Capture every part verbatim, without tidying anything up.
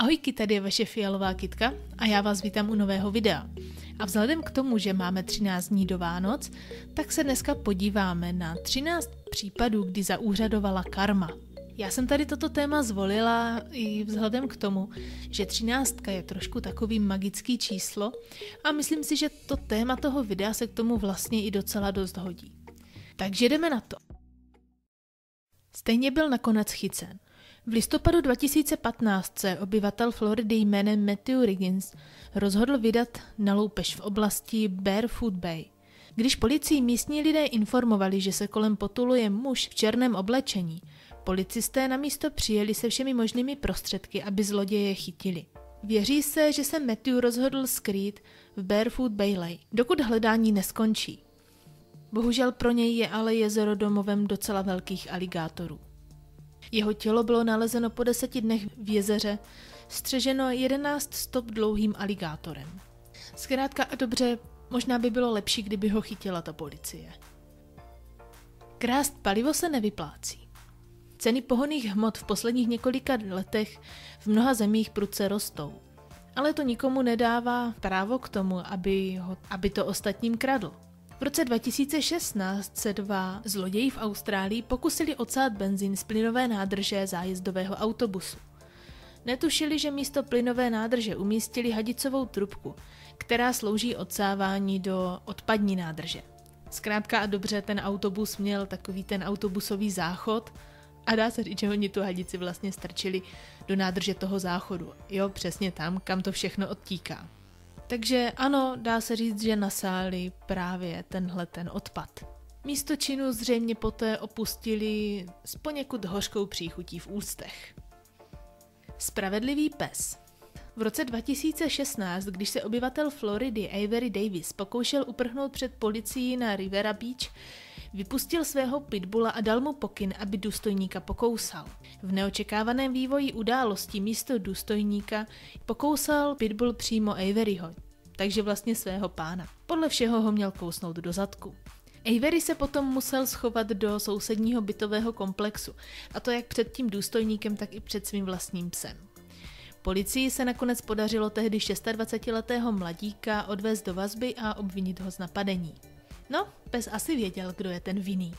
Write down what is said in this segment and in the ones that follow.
Ahojky, tady je vaše fialová kytka a já vás vítám u nového videa. A vzhledem k tomu, že máme třináct dní do Vánoc, tak se dneska podíváme na třináct případů, kdy zaúřadovala karma. Já jsem tady toto téma zvolila i vzhledem k tomu, že třináctka je trošku takový magický číslo a myslím si, že to téma toho videa se k tomu vlastně i docela dost hodí. Takže jdeme na to. Stejně byl nakonec chycen. V listopadu dva tisíce patnáct se obyvatel Floridy jménem Matthew Riggins rozhodl vydat na loupež v oblasti Barefoot Bay. Když policii místní lidé informovali, že se kolem potuluje muž v černém oblečení, policisté na místo přijeli se všemi možnými prostředky, aby zloděje chytili. Věří se, že se Matthew rozhodl skrýt v Barefoot Bay, dokud hledání neskončí. Bohužel pro něj je ale jezero domovem docela velkých aligátorů. Jeho tělo bylo nalezeno po deseti dnech v jezeře, střeženo jedenáct stop dlouhým aligátorem. Zkrátka a dobře, možná by bylo lepší, kdyby ho chytila ta policie. Krást palivo se nevyplácí. Ceny pohonných hmot v posledních několika letech v mnoha zemích prudce rostou. Ale to nikomu nedává právo k tomu, aby, ho, aby to ostatním kradl. V roce dva tisíce šestnáct se dva zloději v Austrálii pokusili odsát benzín z plynové nádrže zájezdového autobusu. Netušili, že místo plynové nádrže umístili hadicovou trubku, která slouží odsávání do odpadní nádrže. Zkrátka a dobře, ten autobus měl takový ten autobusový záchod a dá se říct, že oni tu hadici vlastně strčili do nádrže toho záchodu. Jo, přesně tam, kam to všechno odtíká. Takže ano, dá se říct, že nasáli právě tenhle ten odpad. Místo činu zřejmě poté opustili s poněkud hořkou příchutí v ústech. Spravedlivý pes. V roce dva tisíce šestnáct, když se obyvatel Floridy Avery Davis pokoušel uprchnout před policií na Rivera Beach, vypustil svého pitbulla a dal mu pokyn, aby důstojníka pokousal. V neočekávaném vývoji událostí místo důstojníka pokousal pitbull přímo Averyho, takže vlastně svého pána. Podle všeho ho měl kousnout do zadku. Avery se potom musel schovat do sousedního bytového komplexu, a to jak před tím důstojníkem, tak i před svým vlastním psem. Policii se nakonec podařilo tehdy dvacetišestiletého mladíka odvést do vazby a obvinit ho z napadení. No, pes asi věděl, kdo je ten vinný.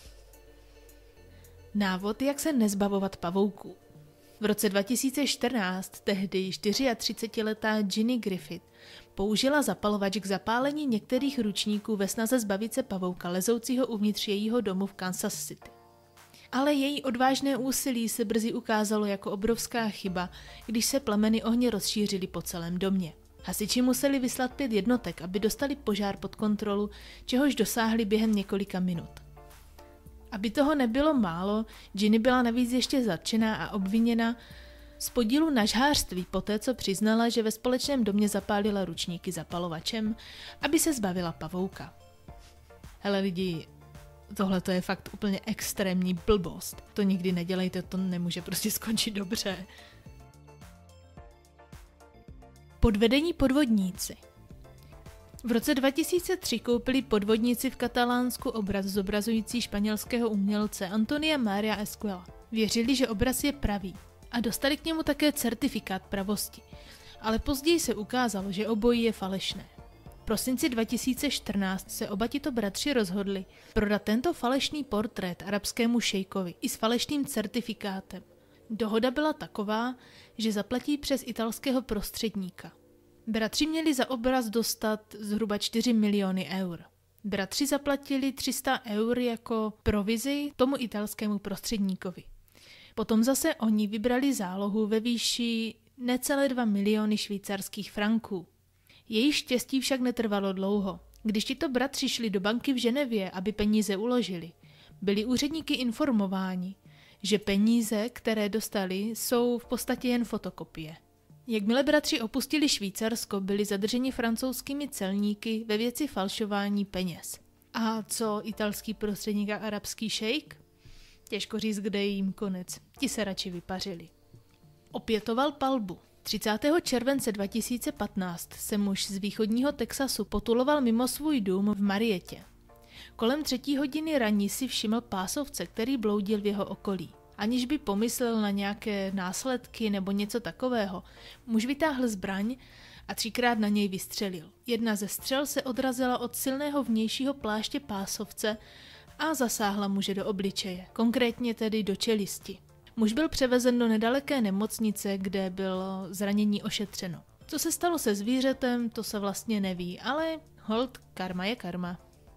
Návod, jak se nezbavovat pavouků. V roce dva tisíce čtrnáct tehdy třicetičtyřletá Ginny Griffith použila zapalovač k zapálení některých ručníků ve snaze zbavit se pavouka lezoucího uvnitř jejího domu v Kansas City. Ale její odvážné úsilí se brzy ukázalo jako obrovská chyba, když se plameny ohně rozšířily po celém domě. Hasiči museli vyslat pět jednotek, aby dostali požár pod kontrolu, čehož dosáhli během několika minut. Aby toho nebylo málo, Ginny byla navíc ještě zatčená a obviněna z podílu na žhářství poté, co přiznala, že ve společném domě zapálila ručníky zapalovačem, aby se zbavila pavouka. Hele lidi, tohle to je fakt úplně extrémní blbost. To nikdy nedělejte, to nemůže prostě skončit dobře. Podvedení podvodníci. V roce dva tisíce tři koupili podvodníci v Katalánsku obraz zobrazující španělského umělce Antonia Maria Escuela. Věřili, že obraz je pravý a dostali k němu také certifikát pravosti, ale později se ukázalo, že obojí je falešné. V prosinci dva tisíce čtrnáct se oba tito bratři rozhodli prodat tento falešný portrét arabskému šejkovi i s falešným certifikátem. Dohoda byla taková, že zaplatí přes italského prostředníka. Bratři měli za obraz dostat zhruba čtyři miliony eur. Bratři zaplatili tři sta eur jako provizi tomu italskému prostředníkovi. Potom zase oni vybrali zálohu ve výši necelé dva miliony švýcarských franků. Jejich štěstí však netrvalo dlouho. Když tito bratři šli do banky v Ženevě, aby peníze uložili, byli úředníky informováni, že peníze, které dostali, jsou v podstatě jen fotokopie. Jakmile bratři opustili Švýcarsko, byli zadrženi francouzskými celníky ve věci falšování peněz. A co italský prostředník a arabský šejk? Těžko říct, kde je jim konec. Ti se radši vypařili. Opětoval palbu. třicátého července dva tisíce patnáct se muž z východního Texasu potuloval mimo svůj dům v Marietě. Kolem třetí hodiny raní si všiml pásovce, který bloudil v jeho okolí. Aniž by pomyslel na nějaké následky nebo něco takového, muž vytáhl zbraň a třikrát na něj vystřelil. Jedna ze střel se odrazila od silného vnějšího pláště pásovce a zasáhla muže do obličeje, konkrétně tedy do čelisti. Muž byl převezen do nedaleké nemocnice, kde bylo zranění ošetřeno. Co se stalo se zvířetem, to se vlastně neví, ale hold, karma je karma.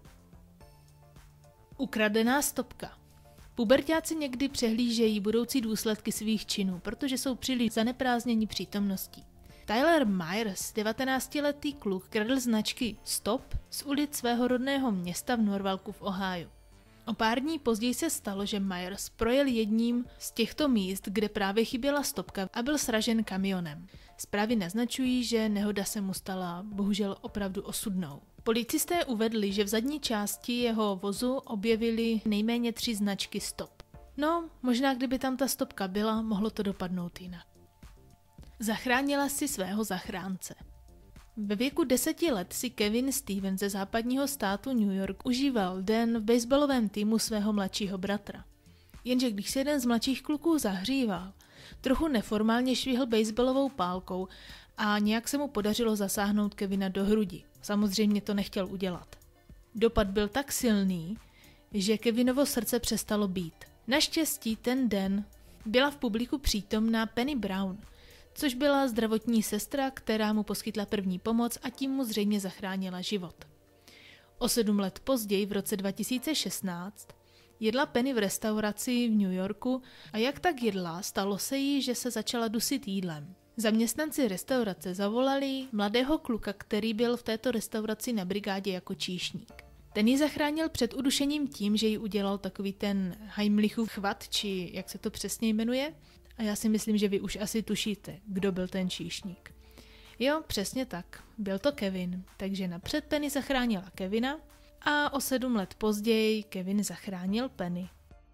Ukradená stopka. Puberťáci někdy přehlížejí budoucí důsledky svých činů, protože jsou příliš zaneprázdnění přítomností. Tyler Myers, devatenáctiletý kluk, kradl značky Stop z ulic svého rodného města v Norwalku v Ohiu. O pár dní později se stalo, že Myers projel jedním z těchto míst, kde právě chyběla stopka a byl sražen kamionem. Zprávy naznačují, že nehoda se mu stala bohužel opravdu osudnou. Policisté uvedli, že v zadní části jeho vozu objevili nejméně tři značky Stop. No, možná kdyby tam ta stopka byla, mohlo to dopadnout jinak. Zachránila si svého zachránce. Ve věku deseti let si Kevin Stevens ze západního státu New York užíval den v baseballovém týmu svého mladšího bratra. Jenže když se jeden z mladších kluků zahříval, trochu neformálně švihl baseballovou pálkou a nějak se mu podařilo zasáhnout Kevina do hrudi. Samozřejmě to nechtěl udělat. Dopad byl tak silný, že Kevinovo srdce přestalo být. Naštěstí ten den byla v publiku přítomná Penny Brown, což byla zdravotní sestra, která mu poskytla první pomoc a tím mu zřejmě zachránila život. O sedm let později, v roce dva tisíce šestnáct, jedla Penny v restauraci v New Yorku a jak tak jedla, stalo se jí, že se začala dusit jídlem. Zaměstnanci restaurace zavolali mladého kluka, který byl v této restauraci na brigádě jako číšník. Ten ji zachránil před udušením tím, že jí udělal takový ten Heimlichův chvat, či jak se to přesně jmenuje. A já si myslím, že vy už asi tušíte, kdo byl ten číšník. Jo, přesně tak. Byl to Kevin, takže napřed Penny zachránila Kevina a o sedm let později Kevin zachránil Penny.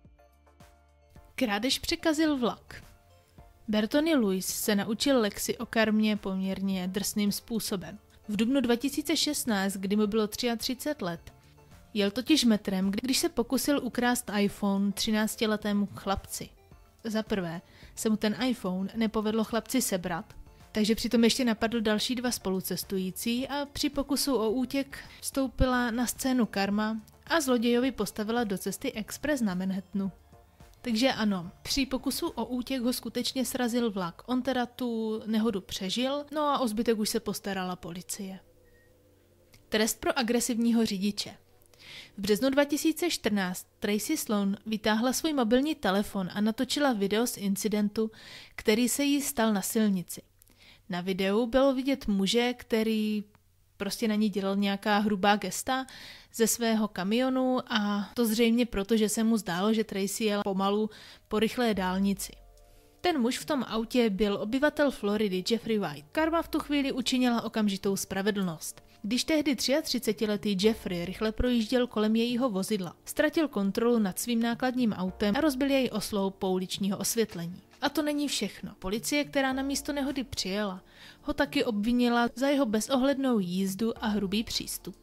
Krádež překazil vlak. Bertoni Lewis se naučil lekci o karmě poměrně drsným způsobem. V dubnu dva tisíce šestnáct, kdy mu bylo třicet tři let, jel totiž metrem, když se pokusil ukrást iPhone třináctiletému chlapci. Za prvé se mu ten iPhone nepovedlo chlapci sebrat, takže přitom ještě napadl další dva spolucestující a při pokusu o útěk vstoupila na scénu karma a zlodějovi postavila do cesty expres na Manhattanu. Takže ano, při pokusu o útěk ho skutečně srazil vlak. On teda tu nehodu přežil, no a o zbytek už se postarala policie. Trest pro agresivního řidiče. V březnu dva tisíce čtrnáct Tracy Sloan vytáhla svůj mobilní telefon a natočila video z incidentu, který se jí stal na silnici. Na videu bylo vidět muže, který prostě na ní dělal nějaká hrubá gesta ze svého kamionu a to zřejmě proto, že se mu zdálo, že Tracy jela pomalu po rychlé dálnici. Ten muž v tom autě byl obyvatel Floridy Jeffrey White. Karma v tu chvíli učinila okamžitou spravedlnost. Když tehdy třiatřicetiletý Jeffrey rychle projížděl kolem jejího vozidla, ztratil kontrolu nad svým nákladním autem a rozbil jej oslou pouličního osvětlení. A to není všechno. Policie, která na místo nehody přijela, ho taky obvinila za jeho bezohlednou jízdu a hrubý přístup.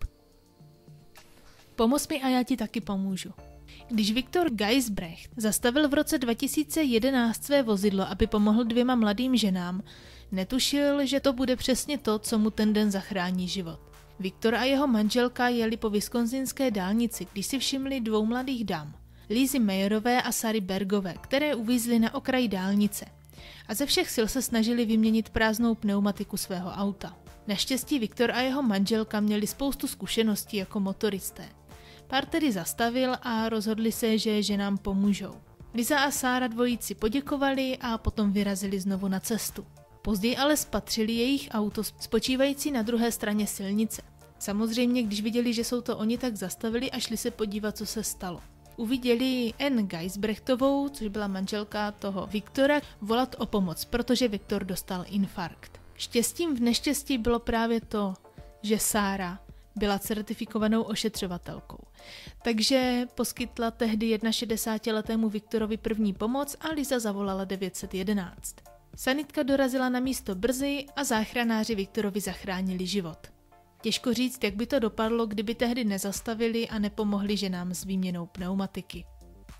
Pomoz mi a já ti taky pomůžu. Když Viktor Geisbrecht zastavil v roce dva tisíce jedenáct své vozidlo, aby pomohl dvěma mladým ženám, netušil, že to bude přesně to, co mu ten den zachrání život. Viktor a jeho manželka jeli po wisconsinské dálnici, když si všimli dvou mladých dam, Lizzy Mayerové a Sary Bergové, které uvízly na okraji dálnice a ze všech sil se snažili vyměnit prázdnou pneumatiku svého auta. Naštěstí Viktor a jeho manželka měli spoustu zkušeností jako motoristé. Pár tedy zastavil a rozhodli se, že ženám pomůžou. Liza a Sára dvojici poděkovali a potom vyrazili znovu na cestu. Později ale spatřili jejich auto spočívající na druhé straně silnice. Samozřejmě, když viděli, že jsou to oni, tak zastavili a šli se podívat, co se stalo. Uviděli Anne Geisbrechtovou, což byla manželka toho Viktora, volat o pomoc, protože Viktor dostal infarkt. Štěstím v neštěstí bylo právě to, že Sára byla certifikovanou ošetřovatelkou. Takže poskytla tehdy šedesátiletého Viktorovi první pomoc a Liza zavolala devět set jedenáct. Sanitka dorazila na místo brzy a záchranáři Viktorovi zachránili život. Těžko říct, jak by to dopadlo, kdyby tehdy nezastavili a nepomohli ženám s výměnou pneumatiky.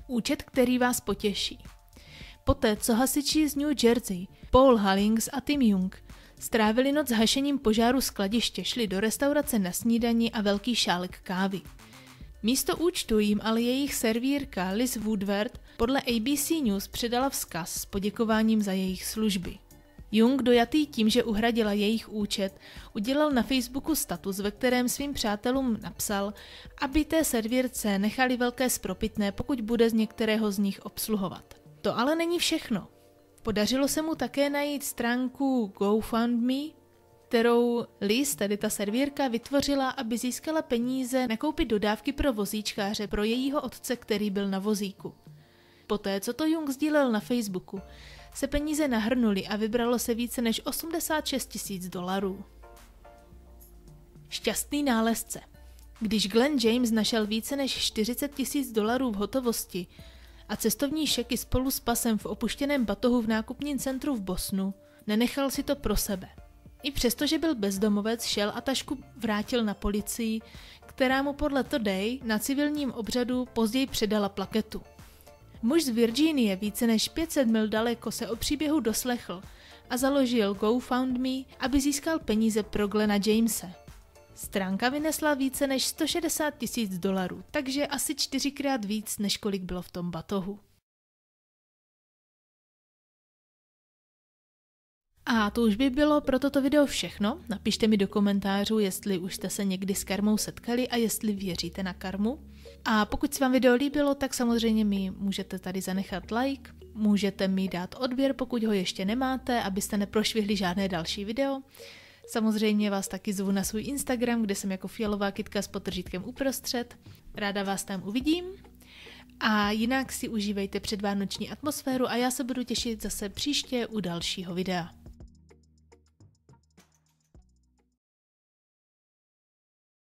Účet, který vás potěší. Poté, co hasiči z New Jersey, Paul Halling's a Tim Young, strávili noc hašením požáru skladiště, šli do restaurace na snídani a velký šálek kávy. Místo účtu jim ale jejich servírka Liz Woodward podle A B C News předala vzkaz s poděkováním za jejich služby. Young, dojatý tím, že uhradila jejich účet, udělal na Facebooku status, ve kterém svým přátelům napsal, aby té servírce nechali velké spropitné, pokud bude z některého z nich obsluhovat. To ale není všechno. Podařilo se mu také najít stránku GoFundMe, kterou Liz, tedy ta servírka, vytvořila, aby získala peníze na koupit dodávky pro vozíčkáře pro jejího otce, který byl na vozíku. Poté, co to Young sdílel na Facebooku, se peníze nahrnuly a vybralo se více než osmdesát šest tisíc dolarů. Šťastný nálezce. Když Glenn James našel více než čtyřicet tisíc dolarů v hotovosti a cestovní šeky spolu s pasem v opuštěném batohu v nákupním centru v Bostonu, nenechal si to pro sebe. I přesto, že byl bezdomovec, šel a tašku vrátil na policii, která mu podle Today na civilním obřadu později předala plaketu. Muž z Virginie více než pět set mil daleko se o příběhu doslechl a založil GoFundMe, aby získal peníze pro Glena Jamese. Stránka vynesla více než sto šedesát tisíc dolarů, takže asi čtyřikrát víc, než kolik bylo v tom batohu. A to už by bylo pro toto video všechno. Napište mi do komentářů, jestli už jste se někdy s karmou setkali a jestli věříte na karmu. A pokud se vám video líbilo, tak samozřejmě mi můžete tady zanechat like, můžete mi dát odběr, pokud ho ještě nemáte, abyste neprošvihli žádné další video. Samozřejmě vás taky zvu na svůj Instagram, kde jsem jako fialová kytka s podtržítkem uprostřed. Ráda vás tam uvidím. A jinak si užívejte předvánoční atmosféru a já se budu těšit zase příště u dalšího videa.